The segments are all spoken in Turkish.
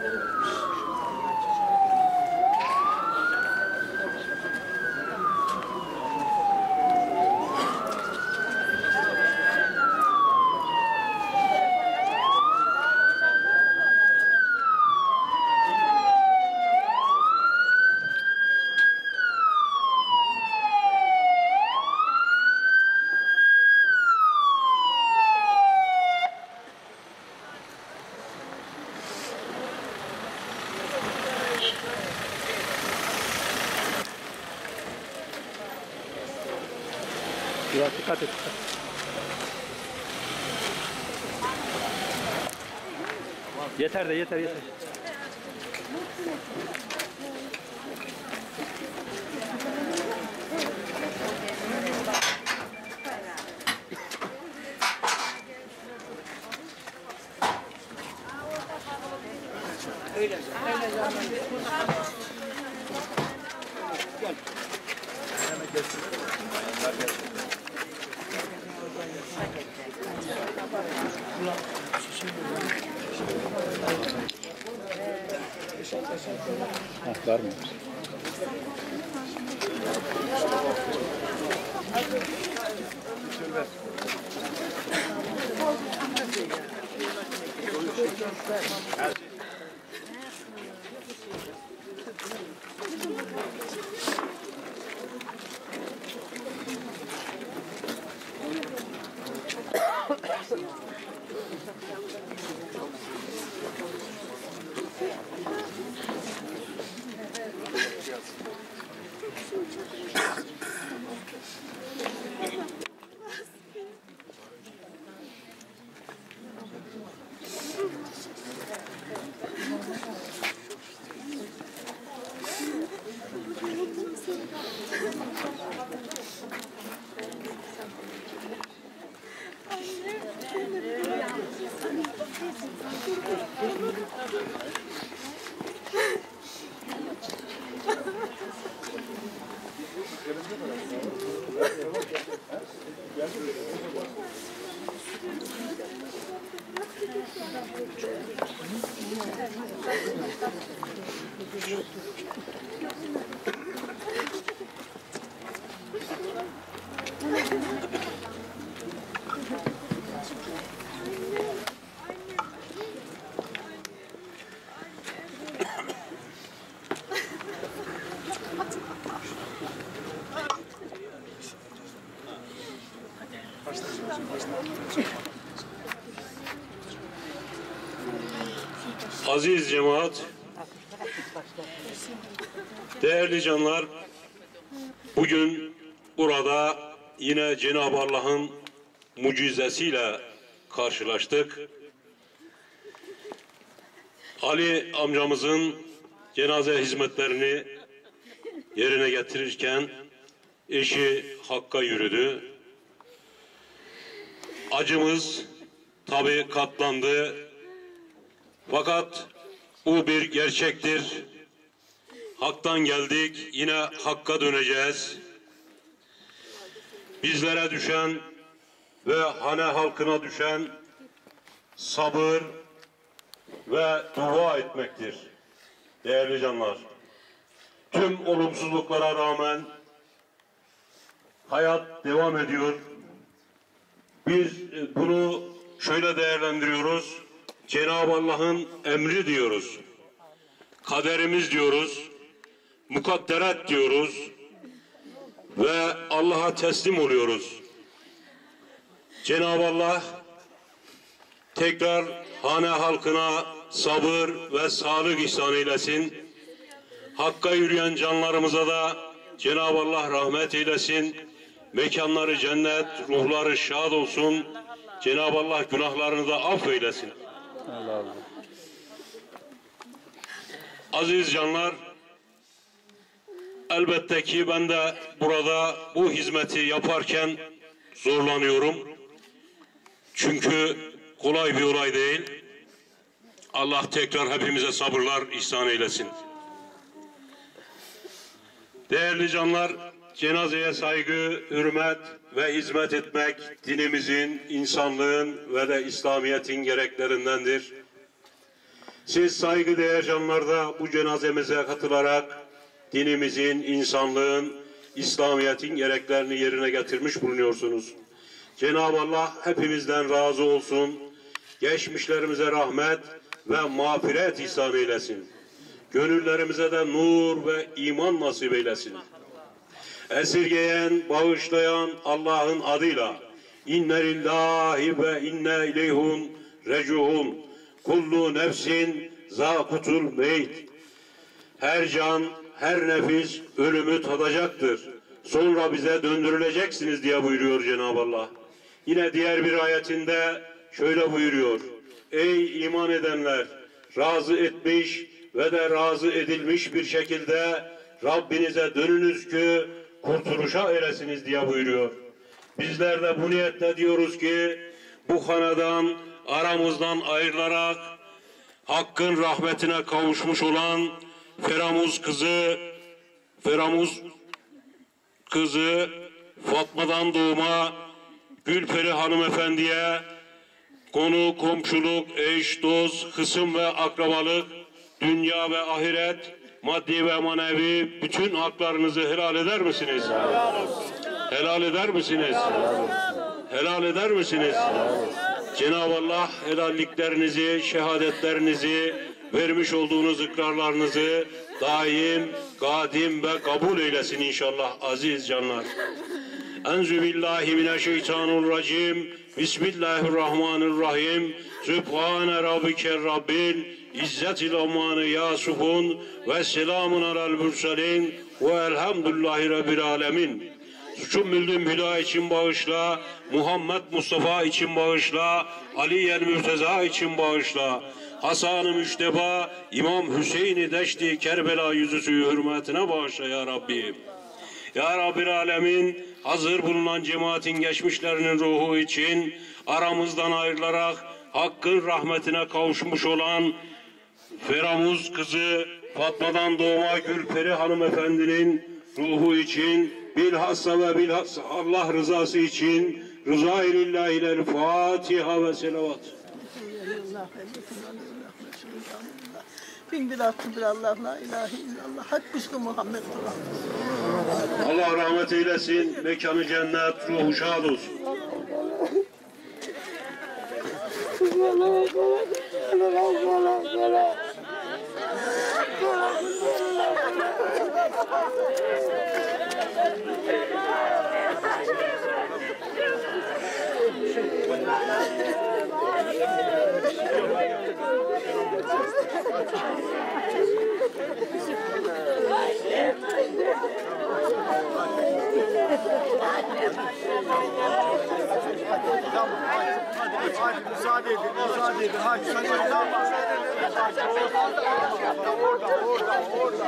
Biraz dikkat et. Yeter de yeter. Öyle. Gel. Var mı? Aziz cemaat, değerli canlar, bugün burada yine Cenab-ı Allah'ın mucizesiyle karşılaştık. Ali amcamızın cenaze hizmetlerini yerine getirirken eşi Hakk'a yürüdü. Acımız tabii katlandı. Fakat bu bir gerçektir. Hak'tan geldik, yine Hakk'a döneceğiz. Bizlere düşen ve hane halkına düşen sabır ve dua etmektir. Değerli canlar, tüm olumsuzluklara rağmen hayat devam ediyor. Biz bunu şöyle değerlendiriyoruz. Cenab-ı Allah'ın emri diyoruz. Kaderimiz diyoruz. Mukadderet diyoruz. Ve Allah'a teslim oluyoruz. Cenab-ı Allah tekrar hane halkına sabır ve sağlık ihsan eylesin. Hakka yürüyen canlarımıza da Cenab-ı Allah rahmet eylesin. Mekanları cennet, ruhları şad olsun. Cenab-ı Allah günahlarını da affeylesin. Allah Allah. Aziz canlar, elbette ki ben de burada bu hizmeti yaparken zorlanıyorum. Çünkü kolay bir olay değil. Allah tekrar hepimize sabırlar ihsan eylesin. Değerli canlar, cenazeye saygı, hürmet ve hizmet etmek dinimizin, insanlığın ve de İslamiyet'in gereklerindendir. Siz saygıdeğer canlar da bu cenazemize katılarak dinimizin, insanlığın, İslamiyet'in gereklerini yerine getirmiş bulunuyorsunuz. Cenab-ı Allah hepimizden razı olsun. Geçmişlerimize rahmet ve mağfiret ihsan eylesin. Gönüllerimize de nur ve iman nasip eylesin. Esirgeyen, bağışlayan Allah'ın adıyla İnne lillahi ve inne ileyhun recuhun kullu nefsin zâkutul meyt. Her can, her nefis ölümü tadacaktır. Sonra bize döndürüleceksiniz diye buyuruyor Cenab-ı Allah. Yine diğer bir ayetinde şöyle buyuruyor. Ey iman edenler! Razı etmiş ve de razı edilmiş bir şekilde Rabbinize dönünüz ki kurtuluşa eresiniz diye buyuruyor. Bizler de bu niyetle diyoruz ki bu hanedan aramızdan ayrılarak Hakk'ın rahmetine kavuşmuş olan Feramuz kızı Fatma'dan doğma Gülperi hanımefendiye konu, komşuluk, eş, dost, hısım ve akrabalık, dünya ve ahiret, maddi ve manevi bütün haklarınızı helal eder misiniz? Helal eder misiniz? Helal eder misiniz? Cenab-ı Allah helalliklerinizi, şehadetlerinizi, vermiş olduğunuz ikrarlarınızı daim, kadim ve kabul eylesin inşallah aziz canlar. Enzübillahimineşşeytanirracim. Bismillahirrahmanirrahim. Sübhane Rabbike Rabbil İzzetil Amanı Yasufun ve selamun alel mürselin ve elhamdülillahi Rabbil alemin. Suçum bildim hüda için bağışla, Muhammed Mustafa için bağışla, Ali el Mürteza için bağışla. Hasan-ı Müşteba, İmam Hüseyin-i Deşti Kerbela yüzüsü hürmetine bağışla ya Rabbi. Ya Rabbil Alemin, hazır bulunan cemaatin geçmişlerinin ruhu için aramızdan ayrılarak Hakk'ın rahmetine kavuşmuş olan Feramuz kızı Fatma'dan doğma Gülperi hanımefendinin ruhu için bilhassa ve bilhassa Allah rızası için rıza-i lillahi ilel Fatiha ve selavat. Bin bir hakkı bir Allah, la ilahe illallah, hak kuşku Muhammed Allah rahmet eylesin, mekanı cennet, ruhu şad olsun. Hadi müsaade edin, müsaade edin. Hadi sen oradan bak. Orada.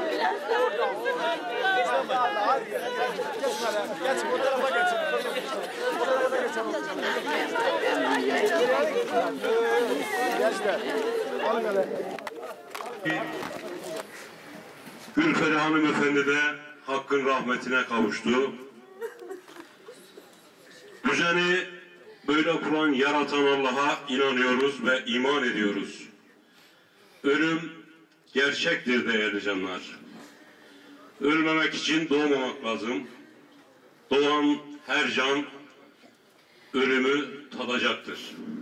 Hadi geç böyle. Geç bu tarafa geçin. Bu tarafa geçin. Gençler. Alın hele. Gülperi hanımefendi de Hakk'ın rahmetine kavuştu. Düzeni böyle kuran, yaratan Allah'a inanıyoruz ve iman ediyoruz. Ölüm gerçektir değerli canlar. Ölmemek için doğmamak lazım. Doğan her can ölümü tadacaktır.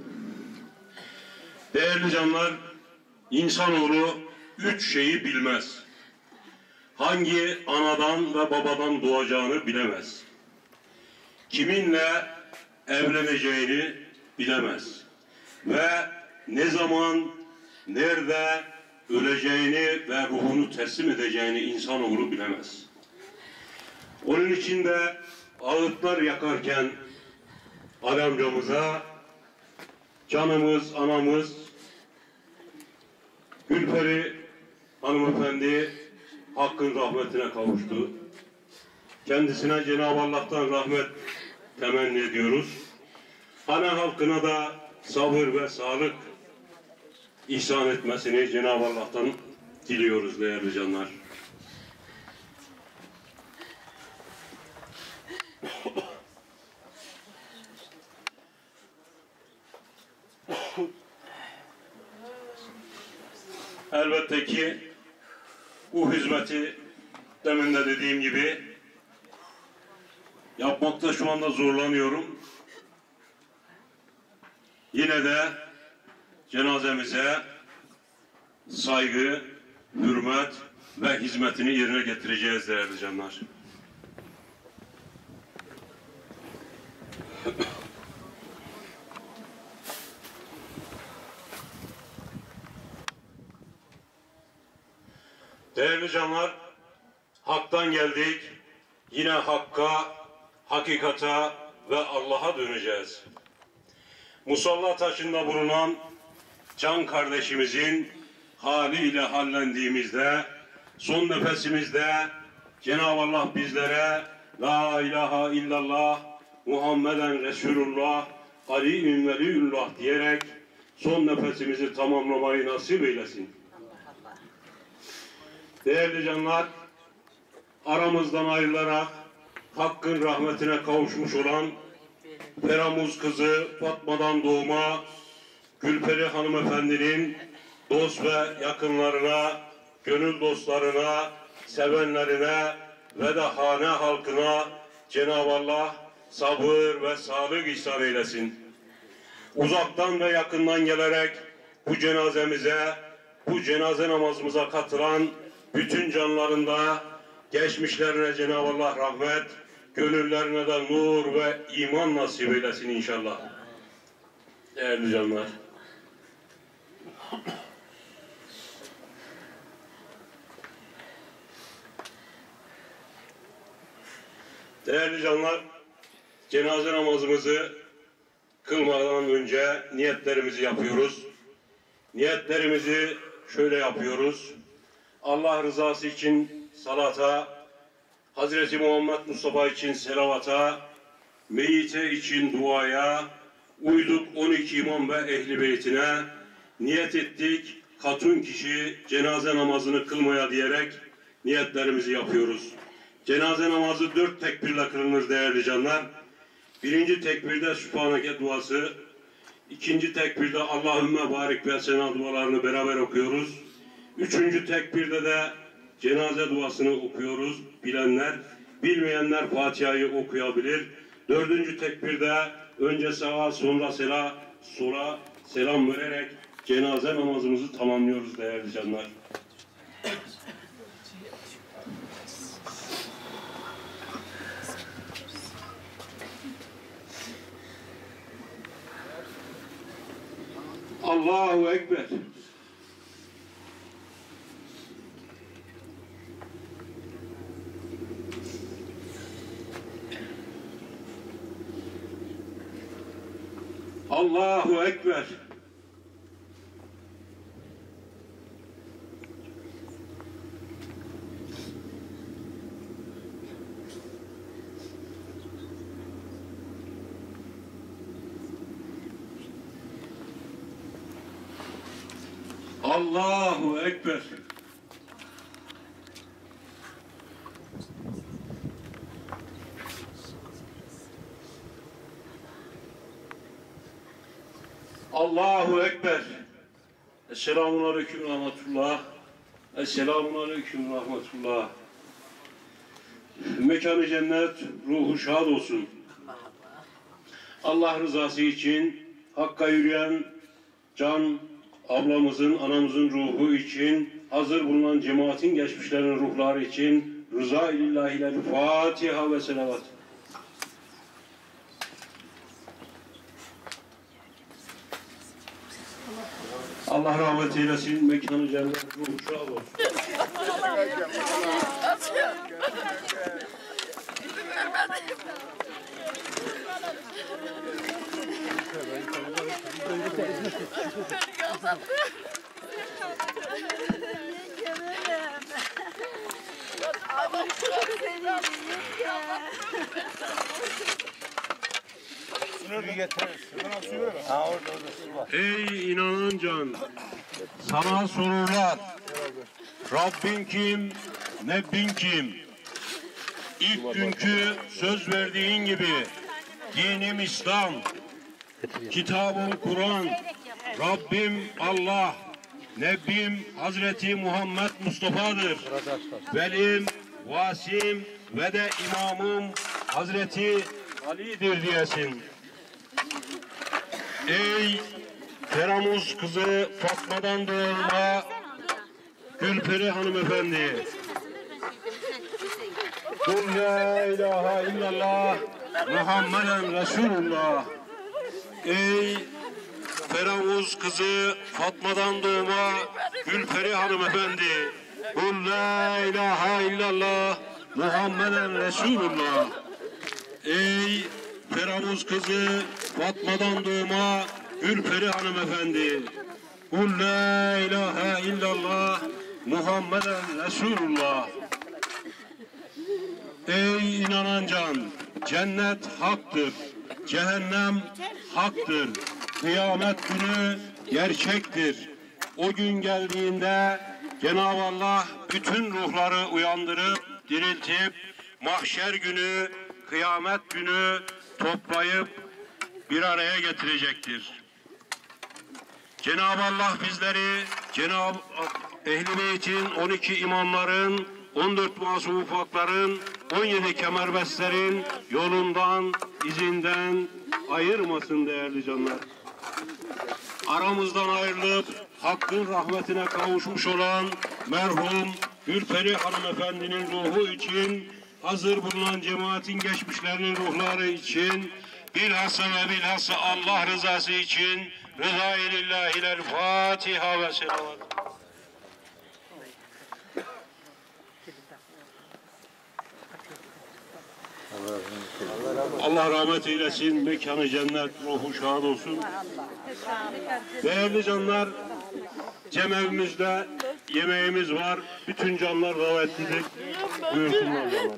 Değerli canlar, insanoğlu 3 şeyi bilmez. Hangi anadan ve babadan doğacağını bilemez. Kiminle evleneceğini bilemez. Ve ne zaman, nerede öleceğini ve ruhunu teslim edeceğini insanoğlu bilemez. Onun için de ağıtlar yakarken alemcamıza canımız, anamız Gülperi hanımefendi Hakk'ın rahmetine kavuştu. Kendisine Cenab-ı Allah'tan rahmet temenni ediyoruz. Hane halkına da sabır ve sağlık ihsan etmesini Cenab-ı Allah'tan diliyoruz değerli canlar. elbette ki bu hizmeti demin de dediğim gibi yapmakta şu anda zorlanıyorum. Yine de cenazemize saygı, hürmet ve hizmetini yerine getireceğiz değerli canlar. Değerli canlar, haktan geldik, yine hakka, hakikata ve Allah'a döneceğiz. Musalla taşında bulunan can kardeşimizin haliyle hallendiğimizde, son nefesimizde Cenab-ı Allah bizlere La ilahe illallah Muhammeden Resulullah Ali'ün veliyullah diyerek son nefesimizi tamamlamayı nasip eylesin. Değerli canlar, aramızdan ayrılarak Hakk'ın rahmetine kavuşmuş olan Feramuz kızı Fatma'dan doğma Gülperi hanımefendinin dost ve yakınlarına, gönül dostlarına, sevenlerine ve de hane halkına Cenab-ı Allah sabır ve sağlık ihsan eylesin. Uzaktan ve yakından gelerek bu cenazemize, bu cenaze namazımıza katılan bütün canlarında geçmişlerine Cenab-ı Allah rahmet, gönüllerine de nur ve iman nasip eylesin inşallah. Değerli canlar. Değerli canlar, cenaze namazımızı kılmadan önce niyetlerimizi yapıyoruz. Niyetlerimizi şöyle yapıyoruz. Allah rızası için salata, Hazreti Muhammed Mustafa için selavata, meyite için duaya, uyduk 12 imam ve ehli beytine, niyet ettik hatun kişi cenaze namazını kılmaya diyerek niyetlerimizi yapıyoruz. Cenaze namazı 4 tekbirle kılınır değerli canlar. Birinci tekbirde Sübhaneke duası, ikinci tekbirde Allahümme barik ve sena dualarını beraber okuyoruz. Üçüncü tekbirde de cenaze duasını okuyoruz. Bilenler, bilmeyenler Fatiha'yı okuyabilir. Dördüncü tekbirde önce sağa sonra sola selam vererek cenaze namazımızı tamamlıyoruz değerli canlar. Allahu Ekber. Allahu Ekber. Allahu Ekber. Allahu Ekber. Esselamun Aleyküm Rahmetullah. Esselamun Aleyküm Rahmetullah. Mekanı cennet, ruhu şad olsun. Allah rızası için Hakk'a yürüyen can ablamızın, anamızın ruhu için, hazır bulunan cemaatin geçmişlerinin ruhları için rıza ilahiyle Fatiha ve selavat. Allah rahmet eylesin, mekanı cennet, ruhu şad olsun. Ey inanan can, sana sorurlar. Rabbin kim, Nebbin kim? İlk günkü söz verdiğin gibi dinim İslam, kitabım Kur'an, Rabbim Allah, Nebbim Hazreti Muhammed Mustafa'dır. Velim, vasim ve de imamım Hazreti Ali'dir diyesin. Ey Teramuz kızı Fatma'dan doğma Gülperi hanımefendi. Kul la ilahe illallah Muhammeden Resulullah. Ey Teramuz kızı Fatma'dan doğma Gülperi hanımefendi. Kul la ilahe illallah Muhammeden Resulullah. Ey Teramuz kızı Fatma'dan doğma Gülperi hanımefendi. Kul la ilahe illallah Muhammeden Resulullah. Ey inanan can, cennet haktır, cehennem haktır, kıyamet günü gerçektir. O gün geldiğinde Cenab-ı Allah bütün ruhları uyandırıp, diriltip, mahşer günü, kıyamet günü toplayıp bir araya getirecektir. Cenab-ı Allah bizleri, Ehl-i Beyt'in 12 imamların, 14 masum ufakların, 17 kemerbestlerin yolundan, izinden ayırmasın değerli canlar. Aramızdan ayrılıp Hakk'ın rahmetine kavuşmuş olan merhum Gülperi hanımefendinin ruhu için, hazır bulunan cemaatin geçmişlerinin ruhları için, bilhassa ve bilhassa Allah rızası için rıza-i lillahi'ler Fatiha ve selavat. Allah rahmet eylesin, mekanı cennet, ruhu şad olsun. Değerli canlar, cemevimizde yemeğimiz var. Bütün canlar davetlidir. Buyursunlar canlar.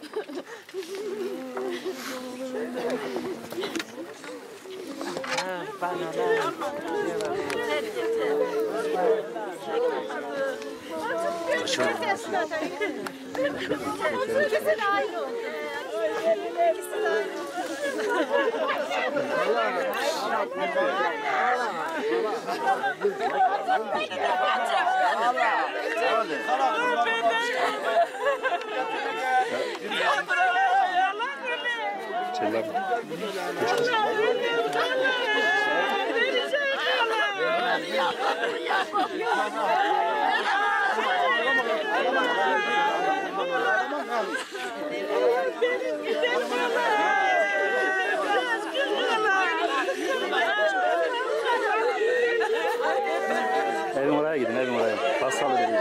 Evin oraya gidin, evin oraya. Pastalı dedi.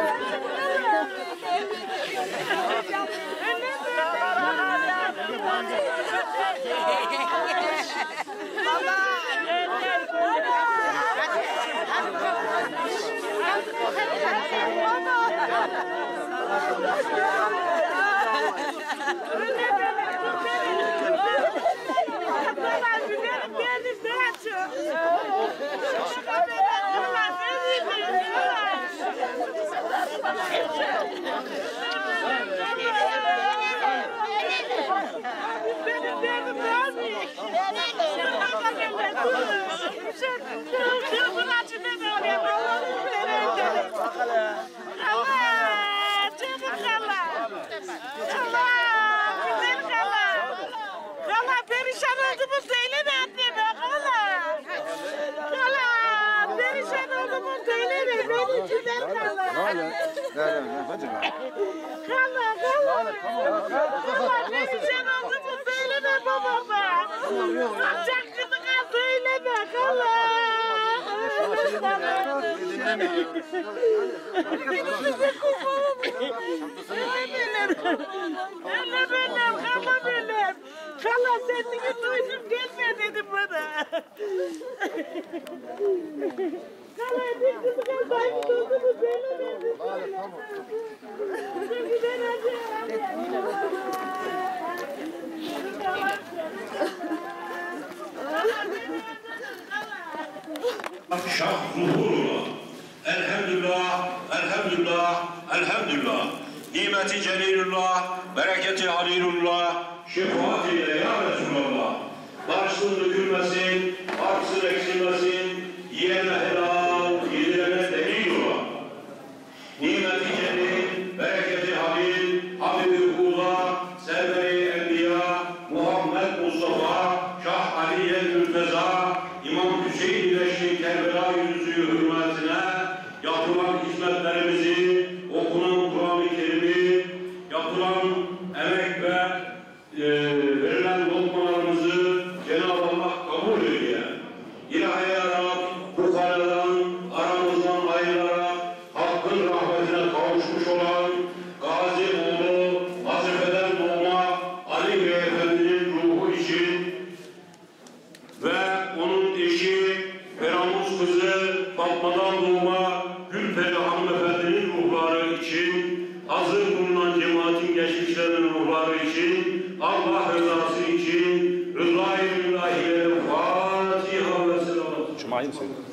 Kala sesini duydum gelme dedim bana. Kala dedim kız aynı sözümü söylemedim. Şah zuhurullah. Elhamdülillah, elhamdülillah, elhamdülillah. Nimeti celilullah, bereketi halilullah, şefaat ile ya Resulallah. Barışsın dökülmesin, harçsın eksilmesin, yiyene helal, yedirene delil ola. Aynı söylüyorum.